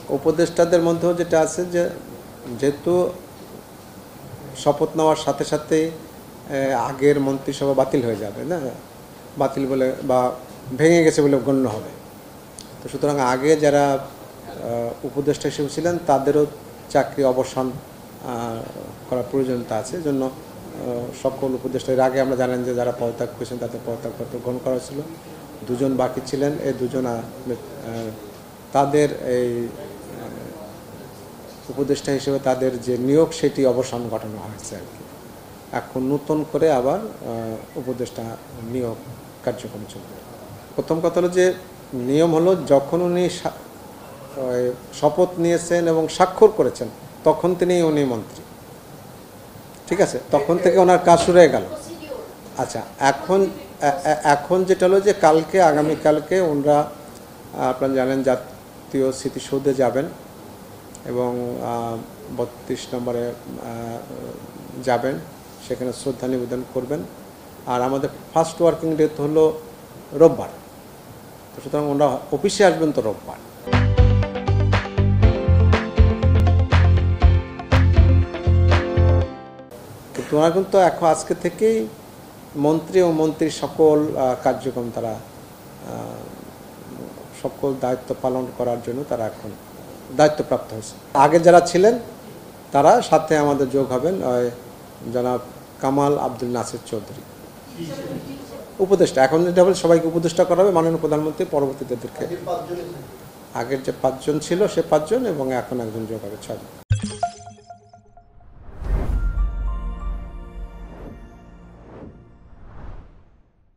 উপদেষ্টাদের মধ্যেও যেটা আছে যে যেহেতু শপথ নেওয়ার সাথে সাথে আগের মন্ত্রিসভা বাতিল হয়ে যাবে না, বাতিল বলে বা ভেঙে গেছে বলে গণ্য হবে। তো সুতরাং আগে যারা উপদেষ্টা হিসেবে ছিলেন তাদেরও চাকরি অবসান করার প্রয়োজনীয়তা আছে। জন্য সকল উপদেষ্টার আগে আমরা জানেন যে যারা পদত্যাগ করেছেন তাদের পদত্যাগপত্র গ্রহণ করা ছিল। দুজন বাকি ছিলেন, এই দুজন তাদের এই উপদেষ্টা হিসেবে তাদের যে নিয়োগ সেটি অবসান ঘটানো হয়েছে আর কি। এখন নতুন করে আবার উপদেষ্টা নিয়োগ কার্যক্রম চলবে। প্রথম কথা হলো যে নিয়ম হলো যখন উনি শপথ নিয়েছেন এবং স্বাক্ষর করেছেন তখন উনি মন্ত্রী, ঠিক আছে, তখন থেকে ওনার কাজ শুরু হয়ে গেল। আচ্ছা, এখন যেটা হলো যে আগামীকালকে ওনারা আপনারা জানেন জাতীয় স্মৃতিসৌধে যাবেন এবং 32 নম্বরে যাবেন, সেখানে শ্রদ্ধা নিবেদন করবেন। আর আমাদের ফার্স্ট ওয়ার্কিং ডে তো হলো রোববার, তো সুতরাং ওনারা অফিসে আসবেন তো রোববার। কিন্তু ওনারা কিন্তু এখন আজকে থেকেই মন্ত্রী ও মন্ত্রীর সকল কার্যক্রম তারা সকল দায়িত্ব পালন করার জন্য তারা এখন দায়িত্বপ্রাপ্ত হয়েছে। আগে যারা ছিলেন তারা সাথে আমাদের যোগ হবেন জনাব কামাল আব্দুল নাসির চৌধুরী উপদেষ্টা। এখন যেটা বলে সবাইকে উপদেষ্টা করা হবে মাননীয় প্রধানমন্ত্রী, পরবর্তীদেরকে আগের যে 5 জন ছিল সে 5 জন এবং এখন একজন যোগ হবে 6 জন।